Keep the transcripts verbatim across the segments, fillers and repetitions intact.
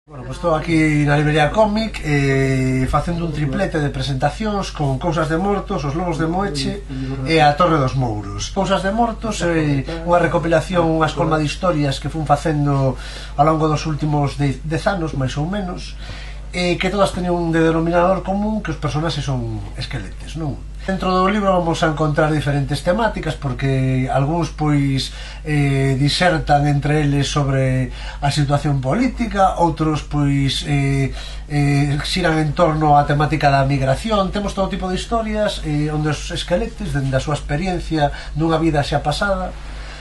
Bueno, pois estou aquí na librería Cómic eh, facendo un triplete de presentacións con Cousas de Mortos, Os Lobos de Moeche e A Torre dos Mouros. Cousas de Mortos é unha recopilación, unha escolma de historias que fun facendo ao longo dos últimos dez anos, máis ou menos, e que todas teñen un denominador común, que os personaxes son esqueletes, non? Dentro do libro vamos a encontrar diferentes temáticas, porque algúns pois eh, disertan entre eles sobre a situación política, outros pois eh, eh, xiran en torno á temática da migración. Temos todo tipo de historias eh, onde os esqueletes, dende a súa experiencia dunha vida xa pasada,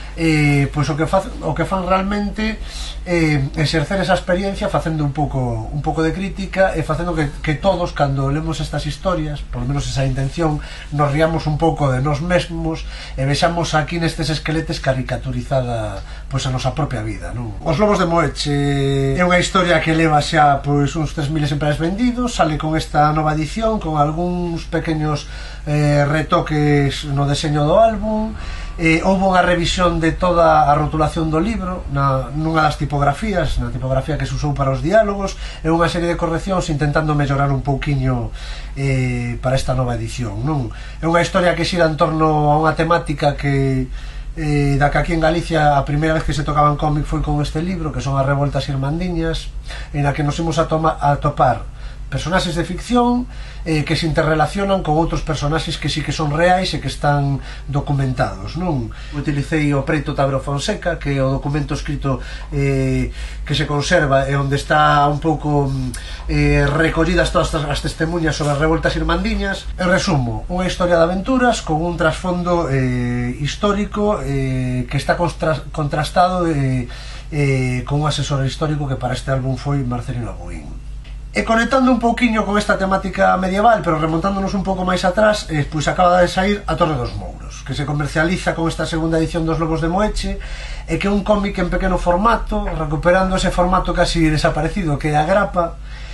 Eh, pois o que, fa, o que fan realmente eh, exercer esa experiencia facendo un pouco un pouco de crítica e facendo que, que todos, cando lemos estas historias, por lo menos esa intención, nos riamos un pouco de nós mesmos e vexamos aquí nestes esqueletes caricaturizada pois a nosa propia vida, non? Os Lobos de Moeche é unha historia que leva xa pois uns tres mil exemplares vendidos, sale con esta nova edición con algúns pequenos eh, retoques no deseño do álbum. Eh, houve unha revisión de toda a rotulación do libro na, nunha das tipografías, na tipografía que se usou para os diálogos, e unha serie de correccións intentando mellorar un pouquiño eh, para esta nova edición, non? É unha historia que xira en torno a unha temática que eh, da que aquí en Galicia a primeira vez que se tocaba en cómic foi con este libro, que son as revoltas irmandiñas, en a que nos imos a, toma, a topar personaxes de ficción eh, que se interrelacionan con outros personaxes que sí que son reais e que están documentados, non? Utilicei o Preito Tabro Fonseca, que é o documento escrito eh, que se conserva e onde está un pouco eh, recollidas todas as testemunhas sobre as revoltas irmandiñas. En resumo, unha historia de aventuras con un trasfondo eh, histórico eh, que está contrastado eh, eh, con un asesor histórico que para este álbum foi Marcelino Agüín. E conectando un pouquiño con esta temática medieval, pero remontándonos un pouco máis atrás, eh, pois acaba de sair A Torre dos Mouros, que se comercializa con esta segunda edición dos Lobos de Moeche, e que é un cómic en pequeno formato, recuperando ese formato casi desaparecido que é a grapa,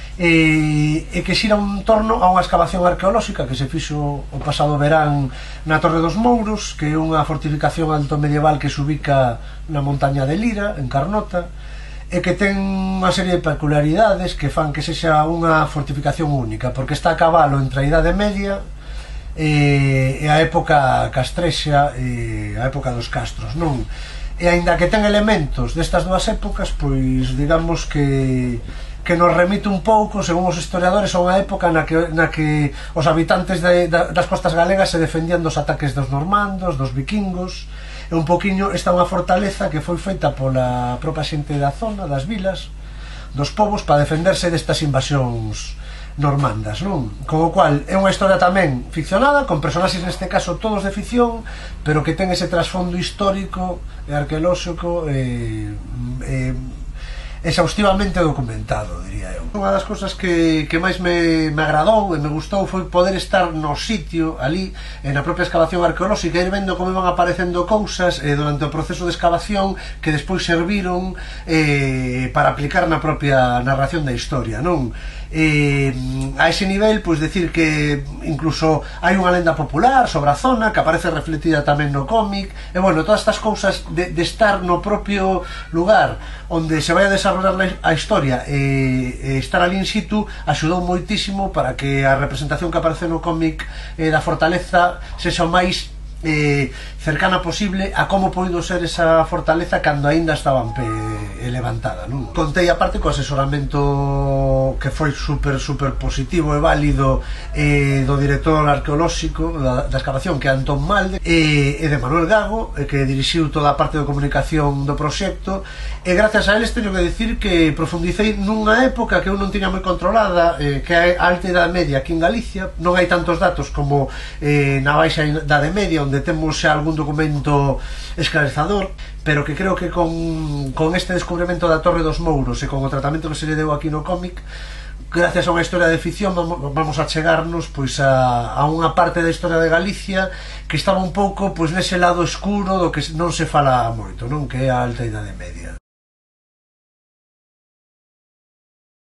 e, e que xira un torno a unha excavación arqueolóxica que se fixo o pasado verán na Torre dos Mouros, que é unha fortificación alto medieval que se ubica na montaña de Lira, en Carnota, e que ten unha serie de peculiaridades que fan que sexa unha fortificación única, porque está a cabalo entre a Idade Media e, e a época castrexa e a época dos castros, non? E aínda que ten elementos destas dúas épocas, pois digamos que que nos remite un pouco, según os historiadores, a unha época na que, na que os habitantes de, de, das costas galegas se defendían dos ataques dos normandos, dos vikingos, e un poquinho esta unha fortaleza que foi feita pola propia xente da zona, das vilas, dos povos, para defenderse destas invasións normandas, non? Con o cual é unha historia tamén ficcionada, con personaxes neste caso todos de ficción, pero que ten ese trasfondo histórico e arqueolóxico e, e exhaustivamente documentado, diría eu. Unha das cousas que, que máis me, me agradou e me gustou foi poder estar no sitio, ali, na propia excavación arqueolóxica, ir vendo como iban aparecendo cousas eh, durante o proceso de excavación que despois serviron eh, para aplicar na propia narración da historia, non? Eh, a ese nivel, pois decir que incluso hai unha lenda popular sobre a zona que aparece refletida tamén no cómic, e bueno, todas estas cousas de, de estar no propio lugar onde se vai a desarrollar a historia e, e estar ali in situ axudou moitísimo para que a representación que aparece no cómic eh, da fortaleza sexa o máis eh, cercana posible a como poido ser esa fortaleza cando aínda estaba en pé e levantada, non? Contei aparte co asesoramento que foi super super positivo e válido eh, do director arqueolóxico da, da excavación, que é Antón Malde, e, e de Manuel Gago, e que dirixiu toda a parte de comunicación do proxecto, e gracias a eles teño que dicir que profundicei nunha época que eu non tiña moi controlada, eh, que é a alta idade media aquí en Galicia. Non hai tantos datos como eh, na baixa idade media, onde temos xa algún documento esclarecedor, pero que creo que con, con este descubrimento da Torre dos Mouros e con o tratamento que se lle deu aquí no cómic, gracias a unha historia de ficción, vamos a chegarnos pois a, a unha parte da historia de Galicia que estaba un pouco pois nese lado escuro do que non se fala moito, non? Que é a alta idade media.